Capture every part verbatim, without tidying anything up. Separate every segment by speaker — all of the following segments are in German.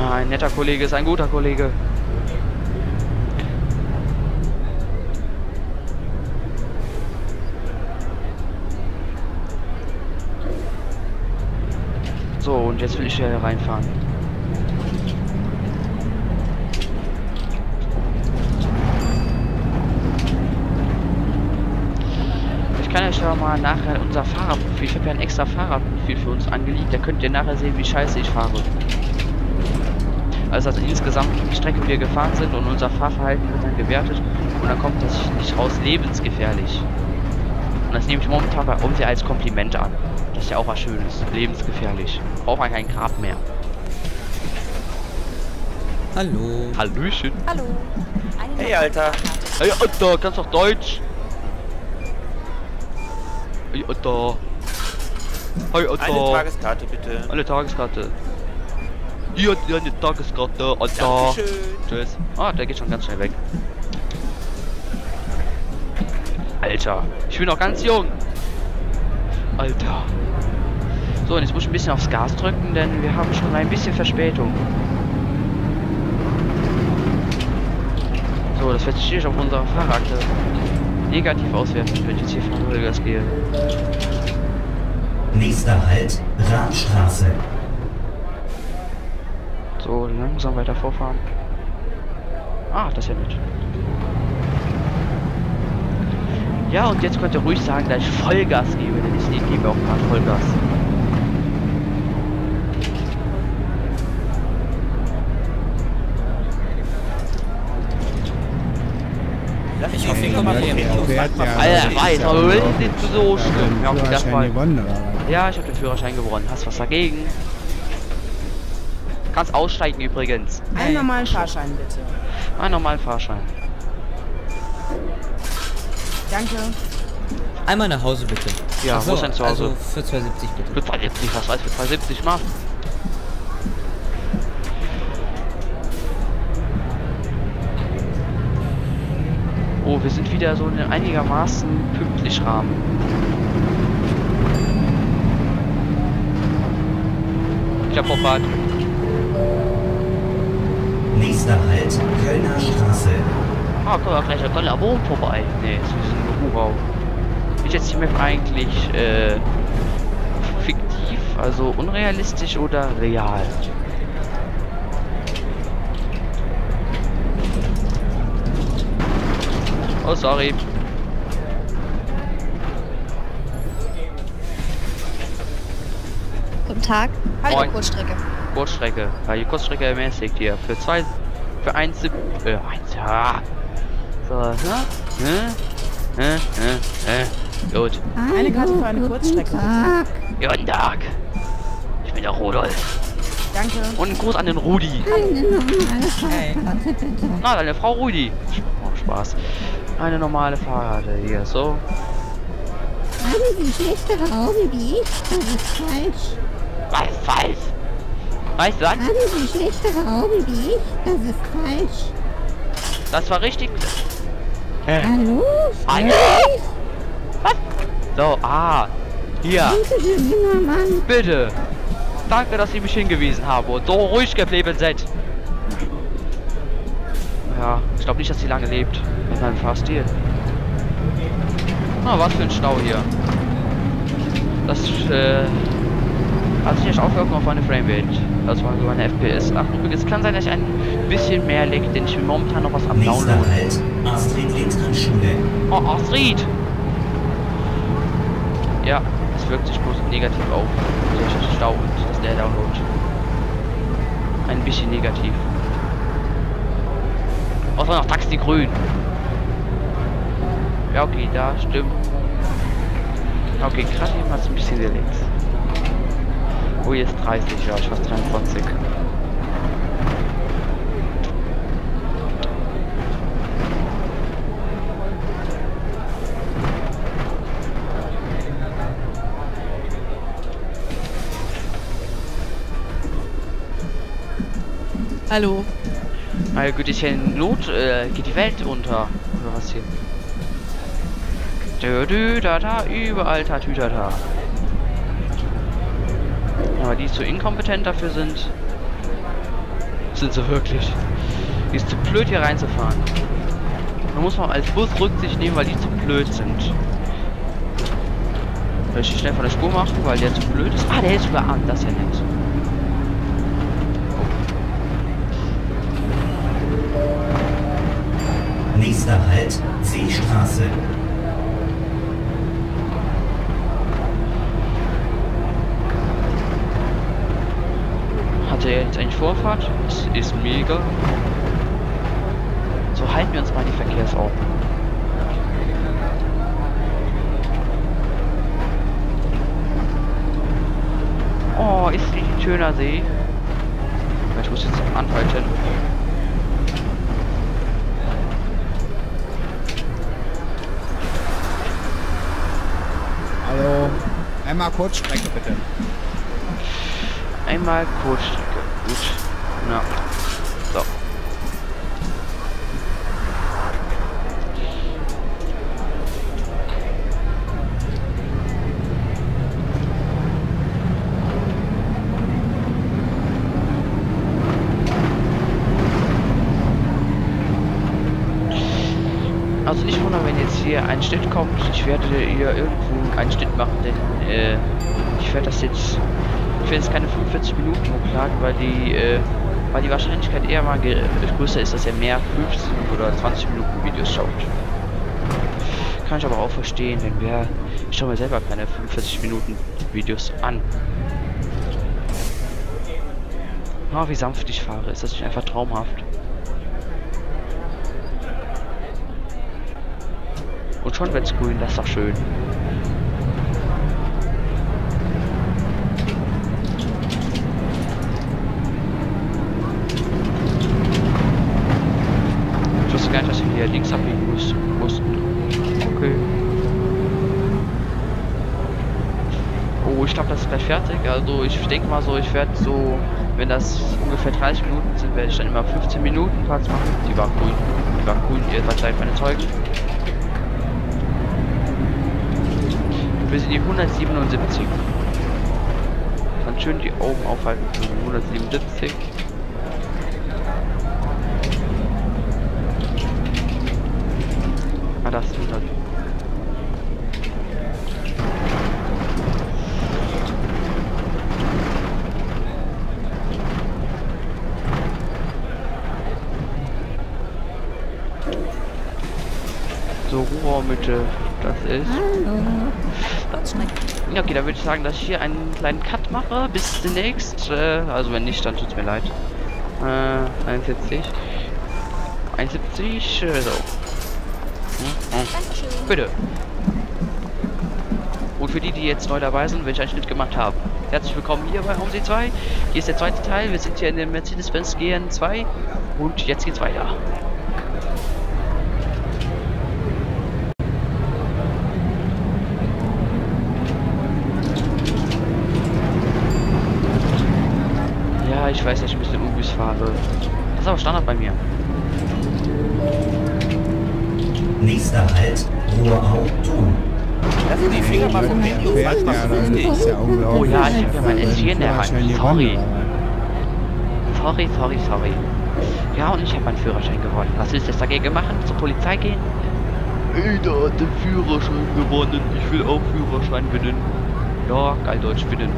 Speaker 1: Ein netter Kollege ist ein guter Kollege. So, und jetzt will ich hier reinfahren. Ich kann euch ja mal nachher unser Fahrerprofil, ich habe ja ein extra Fahrerprofil für uns angelegt, da könnt ihr nachher sehen, wie scheiße ich fahre. Also, also insgesamt die Strecke, die wir gefahren sind, und unser Fahrverhalten wird dann gewertet und dann kommt das nicht raus lebensgefährlich. Und das nehme ich momentan bei uns ja als Kompliment an. Das ist ja auch was Schönes. Lebensgefährlich. Braucht man kein Grab mehr.
Speaker 2: Hallo.
Speaker 1: Hallöchen.
Speaker 3: Hallo.
Speaker 4: Hey, Alter.
Speaker 1: Hey, Alter, kannst doch Deutsch? Hey, Alter. Hey, Alter.
Speaker 4: Eine Tageskarte, bitte.
Speaker 1: Eine Tageskarte. Hier, hier eine Tageskarte, Alter.
Speaker 4: Dankeschön.
Speaker 1: Tschüss. Ah, der geht schon ganz schnell weg. Alter, ich bin noch ganz jung. Alter. So, und jetzt muss ich ein bisschen aufs Gas drücken, denn wir haben schon ein bisschen Verspätung. So, das wird sich auf unserer Fahrradakte negativ auswerten, wenn ich jetzt hier Vollgas gehe.
Speaker 5: Nächster Halt, Radstraße.
Speaker 1: So, langsam weiter vorfahren. Ah, das ist ja nett. Ja, und jetzt könnt ihr ruhig sagen, dass ich Vollgas gebe, denn ich gebe auch gerade Vollgas.
Speaker 4: Lass
Speaker 2: Ich
Speaker 4: mich
Speaker 2: hoffe,
Speaker 4: auf jeden
Speaker 2: ihr
Speaker 4: Fall mal
Speaker 2: kommt
Speaker 4: vom
Speaker 2: her.
Speaker 4: Auto.
Speaker 1: Alter, weiß, aber nicht so schlimm. Ja, okay, das war...
Speaker 6: gewonnen, oder was?
Speaker 1: Ja, ich habe den Führerschein gewonnen. Hast was dagegen? Kannst aussteigen übrigens.
Speaker 3: Einen normalen Fahrschein bitte.
Speaker 1: Einen normalen Fahrschein.
Speaker 3: Danke.
Speaker 2: Einmal nach Hause bitte.
Speaker 1: Ja,
Speaker 2: Ach so,
Speaker 1: wo ist denn zu Hause?
Speaker 2: Also für zwei siebzig bitte.
Speaker 1: Für zwei siebzig, was weiß für zwei siebzig macht? Oh, wir sind wieder so in einigermaßen pünktlich Rahmen. Ich hab Vorfahrt.
Speaker 5: Nächster Halt, Kölner Straße.
Speaker 1: Ah, guck mal, gleich der Kölner Wohn vorbei. Nee, es ist ein Urau. Ist jetzt die Map eigentlich äh, fiktiv, also unrealistisch oder real? Oh, sorry.
Speaker 7: Guten Tag.
Speaker 3: Hallo,
Speaker 1: Moin.
Speaker 3: Kurzstrecke.
Speaker 1: Kurzstrecke. Ja, die Kurzstrecke ermäßigt hier. Für zwei, für eins, äh, eins, ja. So, ne? Ne? Ne? Ne? Ne? Gut.
Speaker 3: Eine Karte für eine Kurzstrecke, bitte.
Speaker 1: Guten Tag. Ich bin der Rudolf.
Speaker 3: Danke.
Speaker 1: Und ein Gruß an den Rudi.
Speaker 2: Hey.
Speaker 1: Na, deine Frau Rudi. Oh, Spaß. Eine normale Fahrkarte hier, so.
Speaker 7: Haben Sie schlechtere Augen wie ich? Das ist falsch.
Speaker 1: Was falsch? Weißt du was?
Speaker 7: Haben Sie schlechtere Augen wie ich? Das ist falsch.
Speaker 1: Das war richtig. Hä?
Speaker 7: Hallo?
Speaker 1: Hallo? Was? So, ah. Hier.
Speaker 7: Danke schön, junger Mann.
Speaker 1: Bitte. Danke, dass Sie mich hingewiesen haben und so ruhig geblieben sind. Ja, ich glaube nicht, dass sie lange lebt. Mit meinem Fahrstil. Na, was für ein Stau hier. Das äh, hat sich echt aufgehört auf meine Framerate. Das war so meine F P S. Ach, übrigens kann sein, dass ich ein bisschen mehr lecke, denn ich bin momentan noch was am
Speaker 5: Nächster
Speaker 1: Downloaden.
Speaker 5: Halt, Astrid-Lindgren-Schule.
Speaker 1: Oh, Astrid! Ja, es wirkt sich bloß negativ auf. Der Stau und das der Download. Ein bisschen negativ. Außer noch Taxi grün. Ja, okay, da stimmt. Okay, gerade eben hat es ein bisschen gelegt. Oh, jetzt dreißig, ja, ich fast dreiundzwanzig.
Speaker 3: Hallo.
Speaker 1: Meine Güte, ist hier in Not, äh, geht die Welt unter. Oder was hier? Dö, dö, da, da, überall Tatütata. Aber die zu inkompetent dafür sind. Sind sie wirklich. Die ist zu blöd hier reinzufahren. Da muss man als Bus Rücksicht nehmen, weil die zu blöd sind. Soll ich schnell von der Spur machen, weil der zu blöd ist? Ah, der ist überarmt, das ist ja nett.
Speaker 5: Nächster Halt, Seestraße.
Speaker 1: Hat er jetzt eigentlich Vorfahrt? Das ist mega. So halten wir uns mal die Verkehrsordnung. Oh, ist nicht ein schöner See. Ich muss jetzt anhalten.
Speaker 6: Hallo. Einmal Kurzstrecke bitte.
Speaker 1: Einmal Kurzstrecke. Gut. Na. So. Also nicht wundern, wenn jetzt hier ein Schnitt kommt. Ich werde hier irgendwo einen Schnitt machen, denn äh, ich werde das jetzt, ich werde jetzt keine fünfundvierzig Minuten hochladen, weil die, äh, weil die Wahrscheinlichkeit eher mal größer ist, dass er mehr fünfzehn oder zwanzig Minuten Videos schaut. Kann ich aber auch verstehen, denn wer, ich schaue mir selber keine fünfundvierzig Minuten Videos an. Oh, wie sanft ich fahre, ist das nicht einfach traumhaft? Und schon wird's grün, das ist doch schön. Ich wusste gar nicht, dass wir hier links abbiegen mussten. Okay. Oh, ich glaube, das ist gleich fertig. Also ich denke mal so, ich werde so, wenn das ungefähr dreißig Minuten sind, werde ich dann immer fünfzehn Minuten Parts machen. Die war grün. Die war grün, ihr seid meine Zeugen. Wir sind die hundertsiebenundsiebzig. Dann schön die Augen aufhalten für hundertsiebenundsiebzig. Ah, das ist hundert. So, Ruhrmitte, das ist.
Speaker 7: Hallo.
Speaker 1: Ja, okay, dann würde ich sagen, dass ich hier einen kleinen Cut mache. Bis demnächst. Äh, also wenn nicht, dann tut's mir leid. Äh, einundsiebzig. einundsiebzig, äh, so. Hm, hm. Bitte. Und für die, die jetzt neu dabei sind, wenn ich einen Schnitt gemacht habe. Herzlich willkommen hier bei OMSI zwei. Hier ist der zweite Teil. Wir sind hier in dem Mercedes-Benz G N zwei. Und jetzt geht's weiter. Ich weiß, dass ich ein bisschen U-Bus fahre. Das ist aber Standard bei mir.
Speaker 5: Nächster Halt, Ruhrau, Thun.
Speaker 4: Lass die Finger mal vom Handy.
Speaker 6: Ja,
Speaker 4: Was machst du
Speaker 6: das
Speaker 4: richtig?
Speaker 6: ist ja unglaublich.
Speaker 1: Oh ja, ich hab ja mein S vier in der Hand. Sorry.
Speaker 6: Führerschein
Speaker 1: Sorry, sorry, sorry. Ja, und ich habe meinen Führerschein gewonnen. Was willst du jetzt dagegen machen? Zur Polizei gehen? Ey, da hat den Führerschein gewonnen. Ich will auch Führerschein gewinnen. Ja, geil Deutsch gewinnen.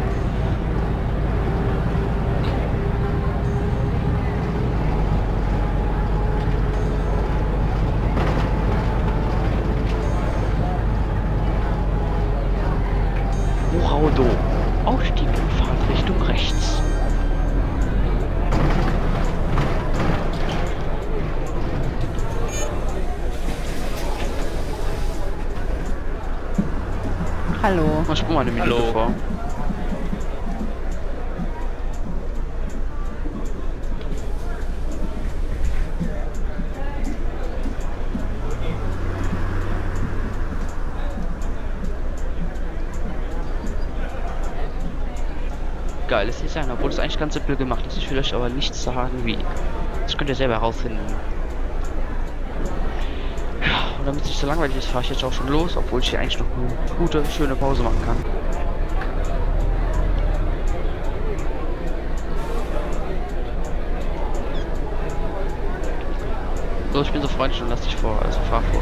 Speaker 1: Auto. Ausstieg und Fahrtrichtung rechts.
Speaker 3: Hallo.
Speaker 1: Mal spur mal eine Minute
Speaker 4: Hallo.
Speaker 1: vor. Geil ist nicht sein, obwohl es eigentlich ganz simpel gemacht ist. Ich will euch aber nicht sagen, wie. Das könnt ihr selber herausfinden. Ja, und damit es nicht so langweilig ist, fahre ich jetzt auch schon los, obwohl ich hier eigentlich noch eine gute, schöne Pause machen kann. So, ich bin so freundlich und lass dich vor, also fahr vor.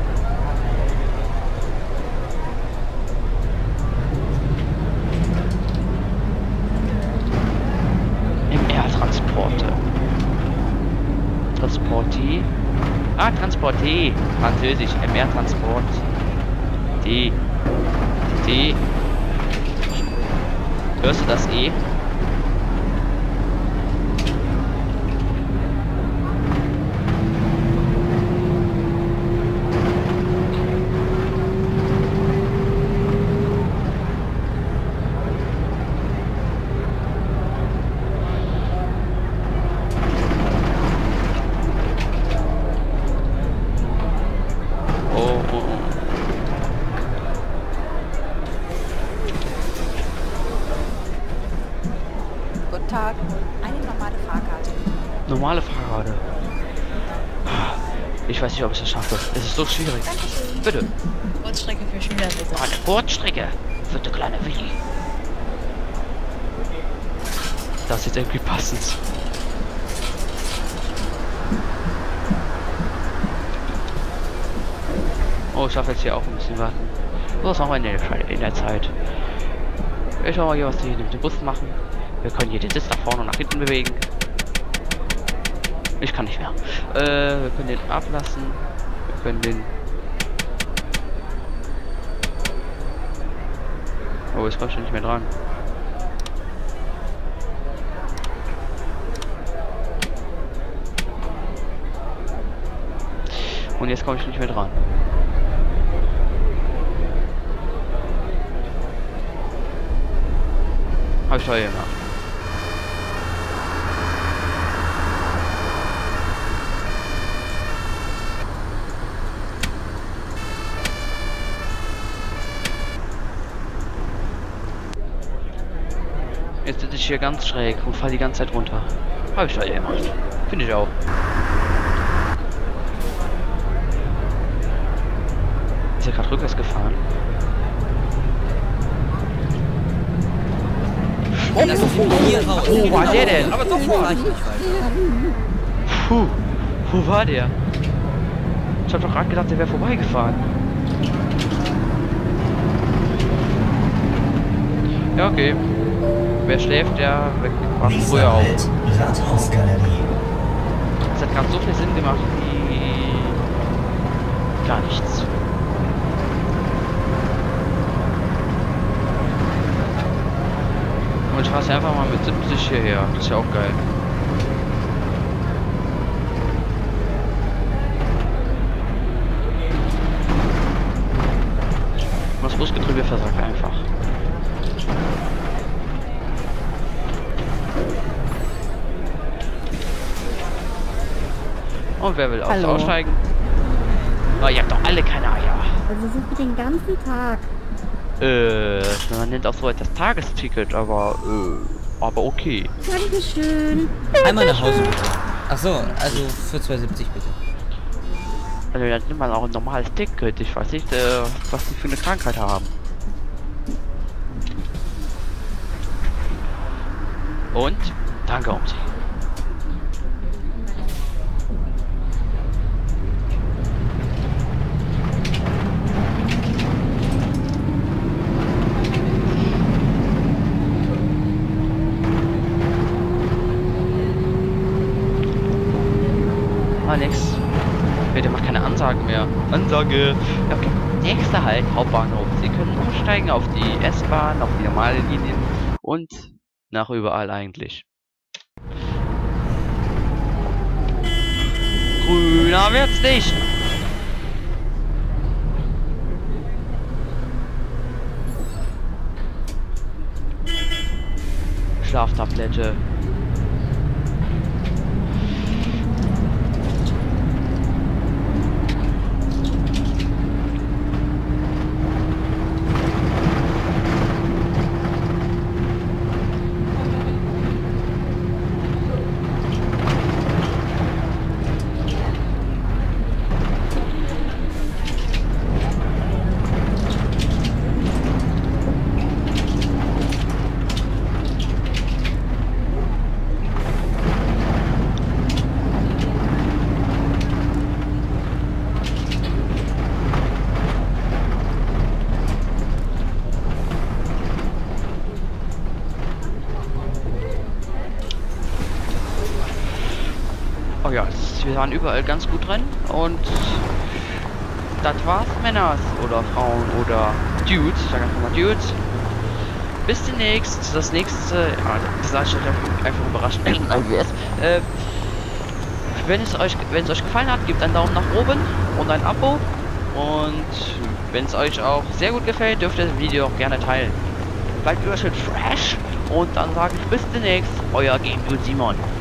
Speaker 1: M R-Transporte. Transporti. Ah, Transporti. Französisch. M R-Transport. D. D. Hörst du das E?
Speaker 3: Tag. Eine normale Fahrkarte.
Speaker 1: Normale Fahrkarte. Ich weiß nicht, ob ich das schaffe. Es ist so schwierig.
Speaker 3: Dankeschön.
Speaker 1: Bitte.
Speaker 3: Kurzstrecke für Schüler bitte.
Speaker 1: Ah, eine Kurzstrecke für der kleine Willi. Das ist jetzt irgendwie passend. Oh, ich darf jetzt hier auch ein bisschen warten. Was machen wir in der, in der Zeit? Ich schau mal hier, was die mit dem Bus machen. Wir können hier den Sitz nach vorne und nach hinten bewegen. Ich kann nicht mehr. Äh, wir können den ablassen. Wir können den... Oh, jetzt kommst du nicht mehr dran. Und jetzt komme ich nicht mehr dran. Hab ich toll gemacht. Jetzt sitze ich hier ganz schräg und fall die ganze Zeit runter. Hab ich toll gemacht. Finde ich auch. Ist ja gerade rückwärts gefahren.
Speaker 2: Oh, lass uns hier raus.
Speaker 1: Wo war der denn?
Speaker 2: Aber doch war ich nicht weiter.
Speaker 1: Puh, wo war der? Ich hab doch gerade gedacht, der wäre vorbeigefahren. Ja, okay. Wer schläft, der wacht früher auf.
Speaker 5: Rathausgalerie.
Speaker 1: Das hat gerade so viel Sinn gemacht wie gar nichts. Und ich fasse einfach mal mit siebzig hierher. Das ist ja auch geil. Das Busgetriebe versagt einfach. Und wer will
Speaker 7: Hallo.
Speaker 1: aussteigen? Oh, ihr habt doch alle keine Eier.
Speaker 7: Also sind wir den ganzen Tag.
Speaker 1: Äh, man nennt auch so etwas Tagesticket, aber, äh, aber okay.
Speaker 7: Dankeschön.
Speaker 2: Einmal nach Hause bitte. Ach so, also für zwei siebzig bitte.
Speaker 1: Also dann nimmt man auch ein normales Ticket. Ich weiß nicht, äh, was die für eine Krankheit haben. Und danke, Umsi. Alex, bitte mach keine Ansagen mehr. Ansage! Ja, okay. Nächster Halt, Hauptbahnhof. Sie können umsteigen auf die S-Bahn, auf die normale Linien und nach überall eigentlich. Grüner wird's nicht! Schlaftablette. Oh ja, wir waren überall ganz gut drin und das war's, Männers oder Frauen oder Dudes. Ich sag einfach mal Dudes. Bis demnächst. Das nächste, ja, das sage ich euch einfach überraschend. äh, wenn es euch, wenn es euch gefallen hat, gebt einen Daumen nach oben und ein Abo. Und wenn es euch auch sehr gut gefällt, dürft ihr das Video auch gerne teilen. Bleibt überschön fresh und dann sage ich bis demnächst, euer Game Simon.